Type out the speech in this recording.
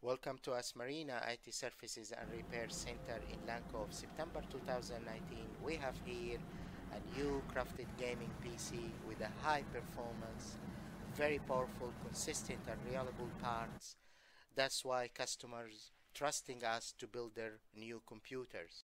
Welcome to Asmarina IT Services and Repair Center in Lanco. September 2019. We have here a new crafted gaming PC with a high performance, very powerful, consistent and reliable parts. That's why customers trusting us to build their new computers.